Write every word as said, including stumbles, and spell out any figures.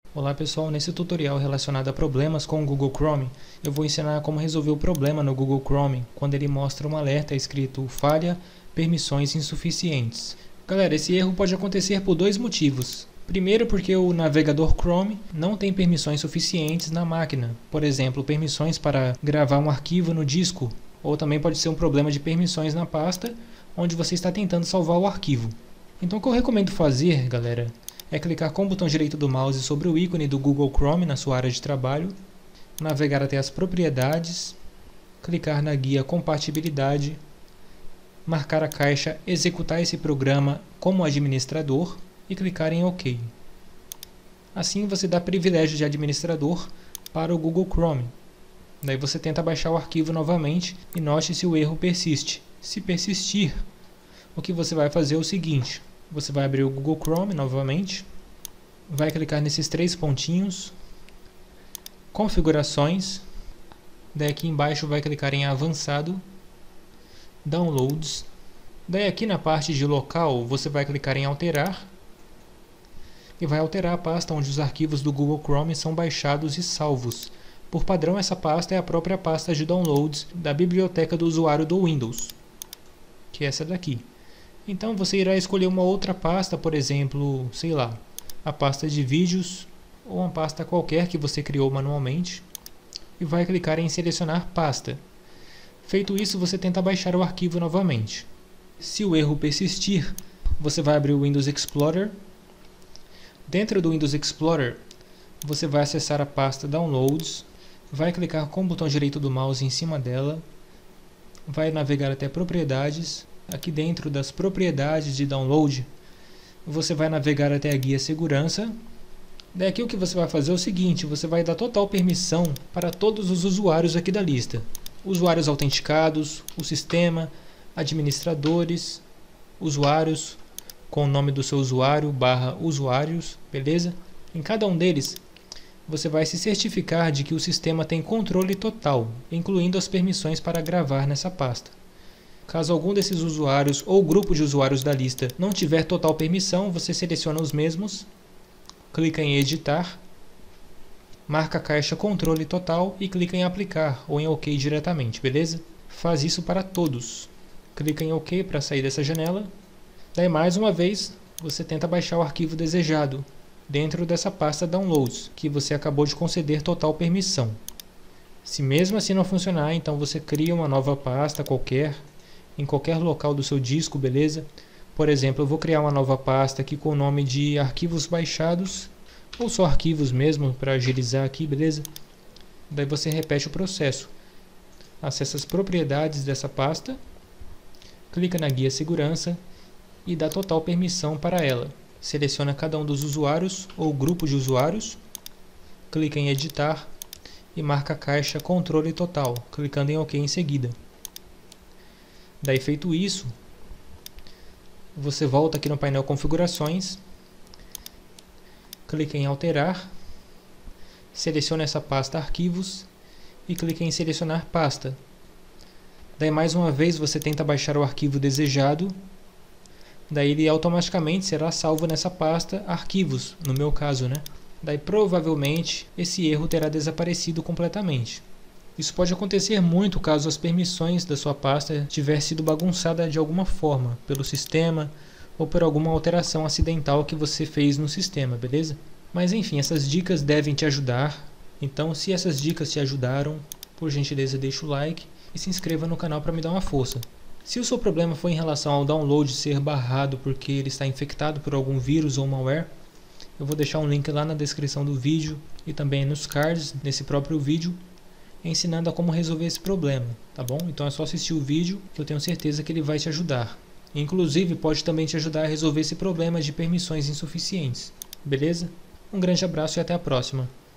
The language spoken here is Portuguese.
Olá pessoal, nesse tutorial relacionado a problemas com o Google Chrome, eu vou ensinar como resolver o problema no Google Chrome, quando ele mostra um alerta escrito falha, permissões insuficientes. Galera, esse erro pode acontecer por dois motivos. Primeiro, porque o navegador Chrome não tem permissões suficientes na máquina. Por exemplo, permissões para gravar um arquivo no disco, ou também pode ser um problema de permissões na pasta, onde você está tentando salvar o arquivo. Então o que eu recomendo fazer, galera, é clicar com o botão direito do mouse sobre o ícone do Google Chrome na sua área de trabalho, navegar até as propriedades, clicar na guia compatibilidade, marcar a caixa executar esse programa como administrador e clicar em OK. Assim você dá privilégio de administrador para o Google Chrome. Daí você tenta baixar o arquivo novamente e note se o erro persiste. Se persistir, o que você vai fazer é o seguinte: você vai abrir o Google Chrome novamente, vai clicar nesses três pontinhos, configurações, daí aqui embaixo vai clicar em avançado, downloads, daí aqui na parte de local você vai clicar em alterar e vai alterar a pasta onde os arquivos do Google Chrome são baixados e salvos. Por padrão, essa pasta é a própria pasta de downloads da biblioteca do usuário do Windows, que é essa daqui. Então você irá escolher uma outra pasta, por exemplo, sei lá, a pasta de vídeos ou uma pasta qualquer que você criou manualmente e vai clicar em selecionar pasta. Feito isso, você tenta baixar o arquivo novamente. Se o erro persistir, você vai abrir o Windows Explorer. Dentro do Windows Explorer, você vai acessar a pasta Downloads, vai clicar com o botão direito do mouse em cima dela, vai navegar até Propriedades. Aqui dentro das propriedades de download, você vai navegar até a guia segurança. Daqui o que você vai fazer é o seguinte: você vai dar total permissão para todos os usuários aqui da lista. Usuários autenticados, o sistema, administradores, usuários com o nome do seu usuário barra usuários, beleza? Em cada um deles, você vai se certificar de que o sistema tem controle total, incluindo as permissões para gravar nessa pasta. Caso algum desses usuários ou grupo de usuários da lista não tiver total permissão, você seleciona os mesmos, clica em editar, marca a caixa controle total e clica em aplicar ou em OK diretamente, beleza? Faz isso para todos. Clica em OK para sair dessa janela. Daí mais uma vez você tenta baixar o arquivo desejado dentro dessa pasta Downloads que você acabou de conceder total permissão. Se mesmo assim não funcionar, então você cria uma nova pasta qualquer em qualquer local do seu disco, beleza? Por exemplo, eu vou criar uma nova pasta aqui com o nome de arquivos baixados, ou só arquivos mesmo, para agilizar aqui, beleza? Daí você repete o processo. Acessa as propriedades dessa pasta, clica na guia segurança e dá total permissão para ela. Seleciona cada um dos usuários ou grupo de usuários, clica em editar e marca a caixa controle total, clicando em OK em seguida. Daí feito isso, você volta aqui no painel configurações, clica em alterar, seleciona essa pasta arquivos e clica em selecionar pasta. Daí mais uma vez você tenta baixar o arquivo desejado, daí ele automaticamente será salvo nessa pasta arquivos, no meu caso, né? Daí provavelmente esse erro terá desaparecido completamente. Isso pode acontecer muito caso as permissões da sua pasta tiver sido bagunçada de alguma forma, pelo sistema ou por alguma alteração acidental que você fez no sistema, beleza? Mas enfim, essas dicas devem te ajudar. Então, se essas dicas te ajudaram, por gentileza deixa o like e se inscreva no canal para me dar uma força. Se o seu problema foi em relação ao download ser barrado porque ele está infectado por algum vírus ou malware, eu vou deixar um link lá na descrição do vídeo e também nos cards nesse próprio vídeo, ensinando a como resolver esse problema, tá bom? Então é só assistir o vídeo que eu tenho certeza que ele vai te ajudar. Inclusive pode também te ajudar a resolver esse problema de permissões insuficientes, beleza? Um grande abraço e até a próxima.